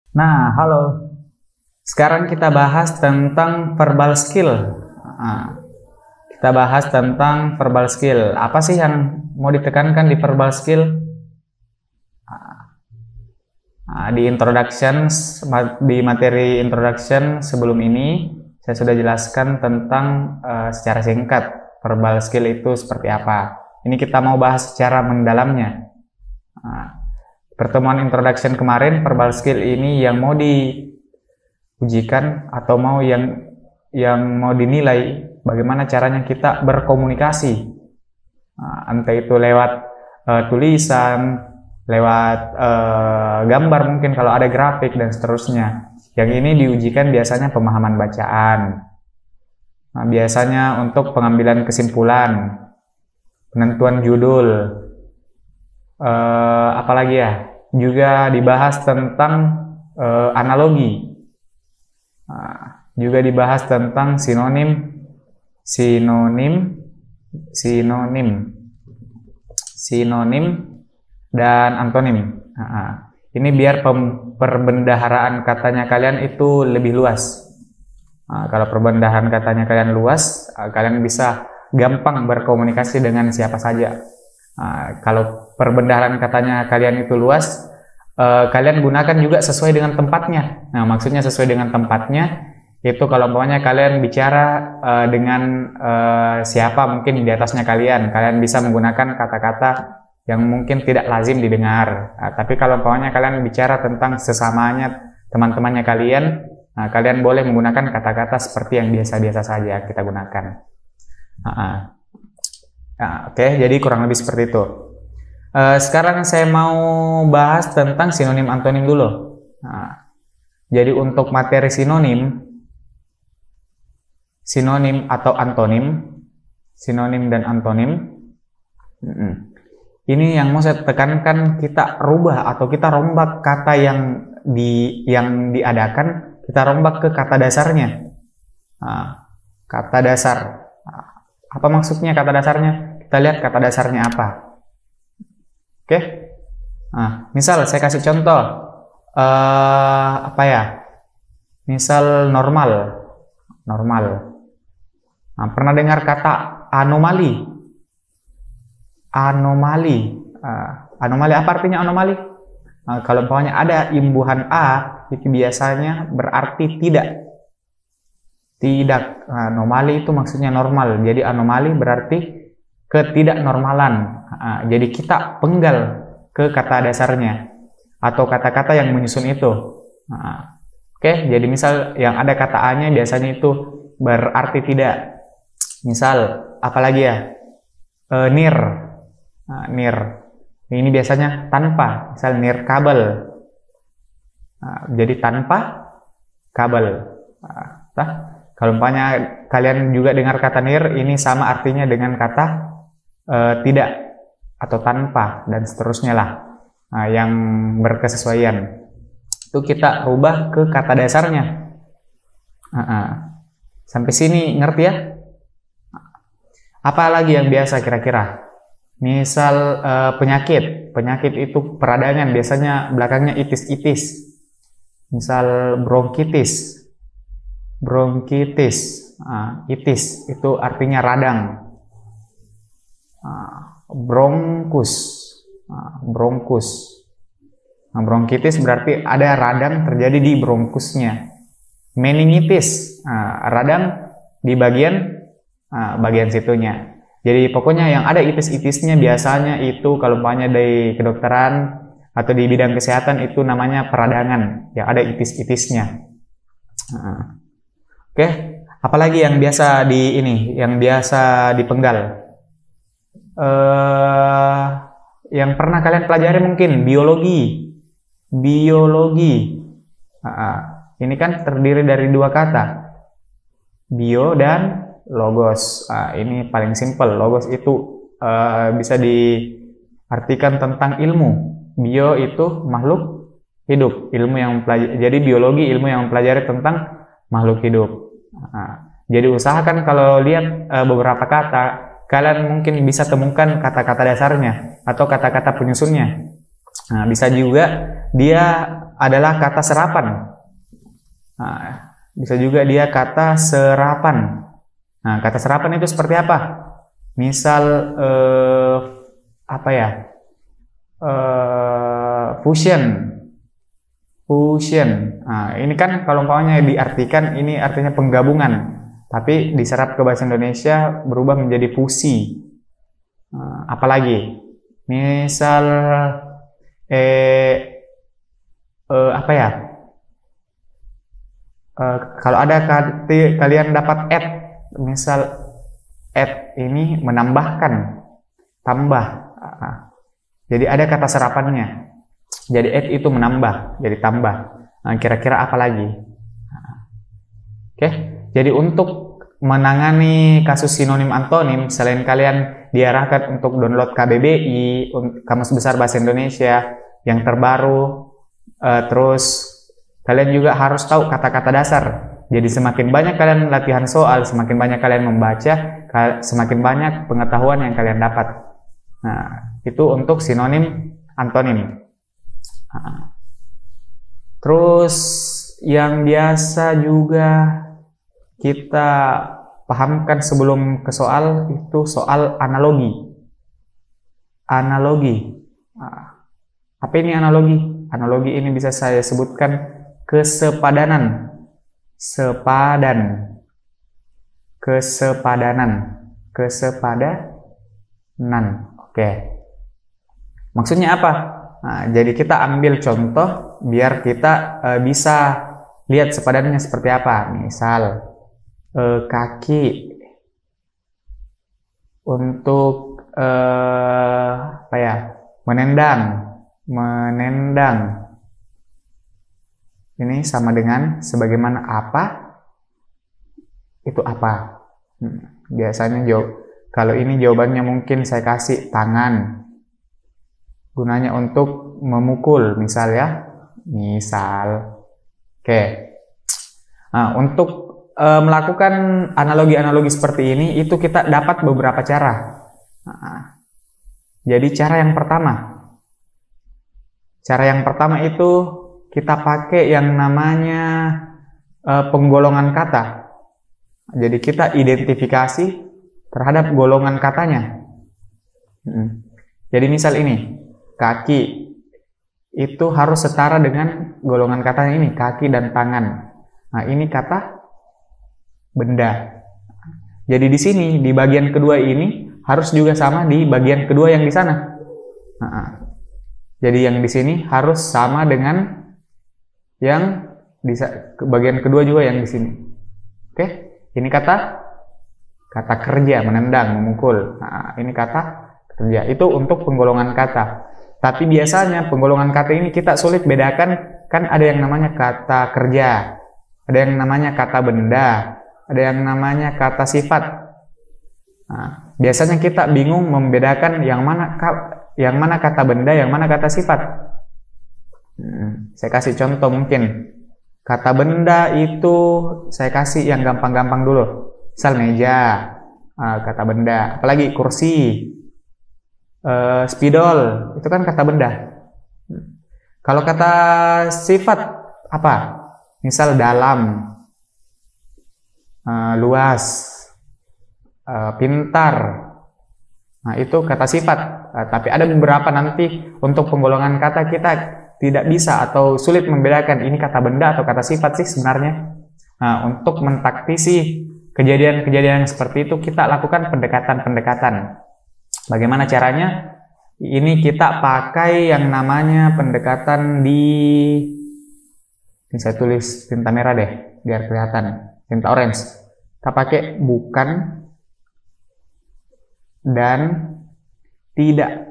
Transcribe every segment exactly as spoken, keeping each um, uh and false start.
Nah, halo. Sekarang kita bahas tentang verbal skill. Nah, kita bahas tentang verbal skill. Apa sih yang mau ditekankan di verbal skill? Nah, di introduction, di materi introduction sebelum ini, saya sudah jelaskan tentang uh, secara singkat verbal skill itu seperti apa. Ini kita mau bahas secara mendalamnya. Nah, pertemuan introduction kemarin, verbal skill ini yang mau diujikan atau mau yang yang mau dinilai bagaimana caranya kita berkomunikasi, nah, entah itu lewat uh, tulisan, lewat uh, gambar mungkin kalau ada grafik dan seterusnya. Yang ini diujikan biasanya pemahaman bacaan, nah, biasanya untuk pengambilan kesimpulan, penentuan judul, uh, apalagi ya, juga dibahas tentang uh, analogi, nah, juga dibahas tentang sinonim, sinonim, sinonim, sinonim dan antonim. Nah, ini biar perbendaharaan katanya kalian itu lebih luas. Nah, kalau perbendaharaan katanya kalian luas, kalian bisa gampang berkomunikasi dengan siapa saja. Nah, kalau perbendaharaan katanya kalian itu luas, eh, kalian gunakan juga sesuai dengan tempatnya. Nah, maksudnya sesuai dengan tempatnya itu kalau umpamanya kalian bicara eh, dengan eh, siapa mungkin di atasnya kalian, kalian bisa menggunakan kata-kata yang mungkin tidak lazim didengar. Nah, tapi kalau umpamanya kalian bicara tentang sesamanya teman-temannya kalian, nah, kalian boleh menggunakan kata-kata seperti yang biasa-biasa saja kita gunakan. Nah, nah, Oke, okay, jadi kurang lebih seperti itu. Uh, sekarang saya mau bahas tentang sinonim antonim dulu. Nah, jadi untuk materi sinonim, sinonim atau antonim, sinonim dan antonim, ini yang mau saya tekankan, kita rubah atau kita rombak kata yang di yang diadakan, kita rombak ke kata dasarnya. Nah, kata dasar. Apa maksudnya kata dasarnya? Kita lihat kata dasarnya apa. Oke. Nah, misal saya kasih contoh. Uh, apa ya? Misal normal. Normal. Nah, pernah dengar kata anomali? Anomali. Uh, anomali apa artinya anomali? Uh, kalau umpamanya ada imbuhan A, itu biasanya berarti tidak. Tidak. Nah, anomali itu maksudnya normal. Jadi anomali berarti ketidaknormalan. Nah, jadi kita penggal ke kata dasarnya atau kata-kata yang menyusun itu. Nah, Oke, okay, jadi misal yang ada kata A-nya biasanya itu berarti tidak. Misal apalagi ya? E, nir. Nah, nir. Ini biasanya tanpa. Misal nir kabel. Nah, jadi tanpa kabel. Nah, kalau umpamanya kalian juga dengar kata nir, ini sama artinya dengan kata e, tidak atau tanpa dan seterusnya lah. Nah, yang berkesesuaian itu kita rubah ke kata dasarnya. Nah, nah. Sampai sini ngerti ya? Apa lagi yang biasa kira-kira? Misal e, penyakit, penyakit itu peradangan, biasanya belakangnya itis-itis. Misal bronkitis, bronkitis, nah, itis itu artinya radang. Nah, bronkus, nah, bronkus. Nah, bronkitis berarti ada radang terjadi di bronkusnya. Meningitis, nah, radang di bagian nah, bagian situnya. Jadi pokoknya yang ada itis-itisnya biasanya itu kalau umpamanya dari kedokteran atau di bidang kesehatan itu namanya peradangan yang ada itis-itisnya. Nah. Oke, apalagi yang biasa di ini, yang biasa dipenggal. Uh, yang pernah kalian pelajari mungkin biologi, biologi. Uh, ini kan terdiri dari dua kata, bio dan logos. Uh, ini paling simpel. Logos itu uh, bisa diartikan tentang ilmu. Bio itu makhluk hidup, ilmu yang mempelajari. Jadi biologi ilmu yang mempelajari tentang makhluk hidup. Nah, jadi usahakan kalau lihat e, beberapa kata, kalian mungkin bisa temukan kata-kata dasarnya atau kata-kata penyusunnya. Nah, bisa juga dia adalah kata serapan. Nah, bisa juga dia kata serapan. Nah, kata serapan itu seperti apa? Misal eh, apa ya? Eh, fusion. Fusion. Nah, ini kan kalau umpamanya diartikan ini artinya penggabungan. Tapi diserap ke bahasa Indonesia berubah menjadi fusi. Nah, apalagi? Misal eh, eh apa ya? Eh, kalau ada kalian dapat add, misal add ini menambahkan, tambah. Nah, jadi ada kata serapannya. Jadi add itu menambah, jadi tambah. Nah, kira-kira apa lagi? Nah, oke. Okay. Jadi untuk menangani kasus sinonim antonim, selain kalian diarahkan untuk download K B B I, Kamus Besar Bahasa Indonesia yang terbaru, uh, terus kalian juga harus tahu kata-kata dasar. Jadi semakin banyak kalian latihan soal, semakin banyak kalian membaca, semakin banyak pengetahuan yang kalian dapat. Nah, itu untuk sinonim antonim. Nah, terus yang biasa juga kita pahamkan sebelum ke soal itu soal analogi. Analogi. Nah, apa ini analogi? Analogi ini bisa saya sebutkan kesepadanan. Sepadan. Kesepadanan. Kesepadanan. Oke. Maksudnya apa? Nah, jadi kita ambil contoh biar kita e, bisa lihat sepadanannya seperti apa. Misal Uh, kaki untuk uh, apa ya, menendang, menendang ini sama dengan sebagaimana apa, itu apa. hmm, biasanya jawab, kalau ini jawabannya mungkin saya kasih tangan, gunanya untuk memukul misal ya, misal. Oke. Okay. Nah, untuk melakukan analogi-analogi seperti ini itu kita dapat beberapa cara. Nah, jadi cara yang pertama, cara yang pertama itu kita pakai yang namanya uh, penggolongan kata. Jadi kita identifikasi terhadap golongan katanya. Hmm. Jadi misal ini kaki itu harus setara dengan golongan katanya ini kaki dan tangan. Nah, ini kata benda. Jadi di sini di bagian kedua ini harus juga sama di bagian kedua yang di sana. Nah, jadi yang di sini harus sama dengan yang di bagian kedua juga yang di sini. Oke, ini kata kata kerja, menendang, memukul. Nah, ini kata kerja. Itu untuk penggolongan kata. Tapi biasanya penggolongan kata ini kita sulit bedakan, kan ada yang namanya kata kerja, ada yang namanya kata benda, ada yang namanya kata sifat. Nah, biasanya kita bingung membedakan yang mana yang mana kata benda, yang mana kata sifat. Hmm, saya kasih contoh mungkin. Kata benda itu saya kasih yang gampang-gampang dulu. Misal meja, kata benda. Apalagi kursi, uh, spidol, itu kan kata benda. Kalau kata sifat apa? Misal dalam, Uh, luas, uh, pintar. Nah, itu kata sifat. Uh, tapi ada beberapa nanti untuk penggolongan kata kita tidak bisa atau sulit membedakan ini kata benda atau kata sifat sih sebenarnya. Nah, untuk mentaktisi kejadian-kejadian seperti itu kita lakukan pendekatan-pendekatan. Bagaimana caranya? Ini kita pakai yang namanya pendekatan di, ini saya tulis tinta merah deh biar kelihatan. Tinta orange. Kita pakai bukan dan tidak.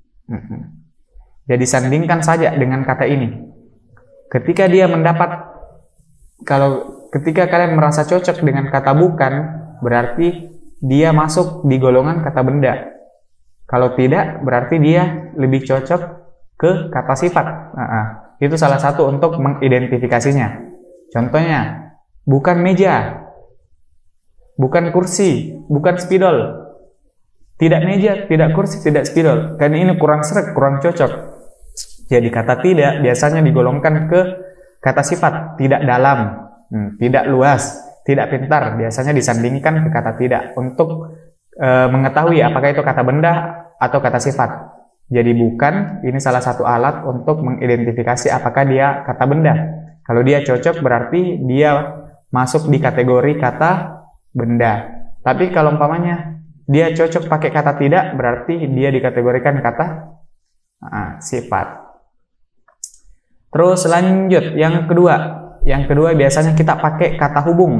Jadi sandingkan saja dengan kata ini. Ketika dia mendapat, kalau ketika kalian merasa cocok dengan kata bukan, berarti dia masuk di golongan kata benda. Kalau tidak, berarti dia lebih cocok ke kata sifat. Nah, itu salah satu untuk mengidentifikasinya. Contohnya, bukan meja, bukan kursi, bukan spidol. Tidak meja, tidak kursi, tidak spidol. Karena ini kurang sreg, kurang cocok. Jadi kata tidak biasanya digolongkan ke kata sifat, tidak dalam, hmm, tidak luas, tidak pintar. Biasanya disandingkan ke kata tidak untuk e, mengetahui apakah itu kata benda atau kata sifat. Jadi bukan, ini salah satu alat untuk mengidentifikasi apakah dia kata benda. Kalau dia cocok berarti dia masuk di kategori kata benda. Tapi kalau umpamanya dia cocok pakai kata tidak, berarti dia dikategorikan kata uh, sifat. Terus lanjut, yang kedua. Yang kedua biasanya kita pakai kata hubung.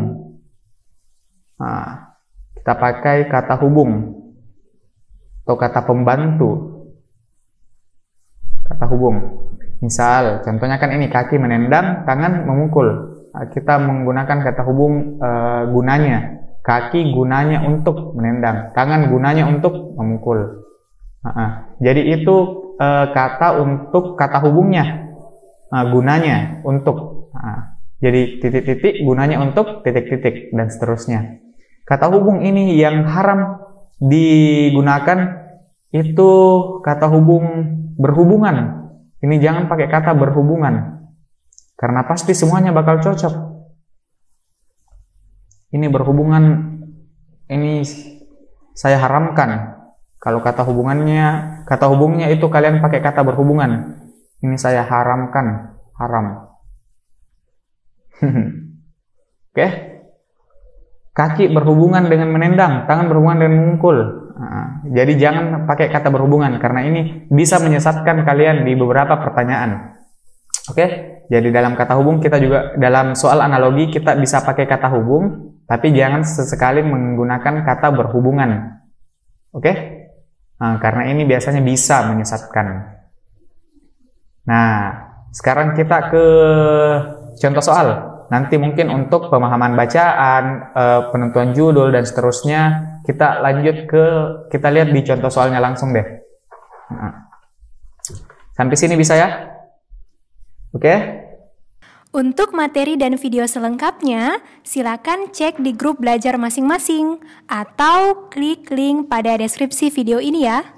Nah, kita pakai kata hubung atau kata pembantu. Kata hubung. Misal, contohnya kan ini kaki menendang, tangan memukul. Nah, kita menggunakan kata hubung uh, gunanya. Kaki gunanya untuk menendang, tangan gunanya untuk memukul. Nah, jadi itu uh, kata untuk kata hubungnya. Nah, gunanya untuk, nah, jadi titik-titik gunanya untuk titik-titik dan seterusnya. Kata hubung ini yang haram digunakan itu kata hubung berhubungan. Ini jangan pakai kata berhubungan karena pasti semuanya bakal cocok. Ini berhubungan, ini saya haramkan. Kalau kata hubungannya, kata hubungnya itu kalian pakai kata berhubungan. Ini saya haramkan, haram. Oke, okay. Kaki berhubungan dengan menendang, tangan berhubungan dengan memukul. Nah, jadi jangan pakai kata berhubungan karena ini bisa menyesatkan kalian di beberapa pertanyaan. Oke, okay? Jadi dalam kata hubung kita juga dalam soal analogi kita bisa pakai kata hubung, tapi jangan sesekali menggunakan kata berhubungan. Oke, okay? Nah, karena ini biasanya bisa menyesatkan. Nah, sekarang kita ke contoh soal. Nanti mungkin untuk pemahaman bacaan, penentuan judul, dan seterusnya, kita lanjut ke, kita lihat di contoh soalnya langsung deh. Nah, sampai sini bisa ya? Oke? Untuk materi dan video selengkapnya, silakan cek di grup belajar masing-masing, atau klik link pada deskripsi video ini ya.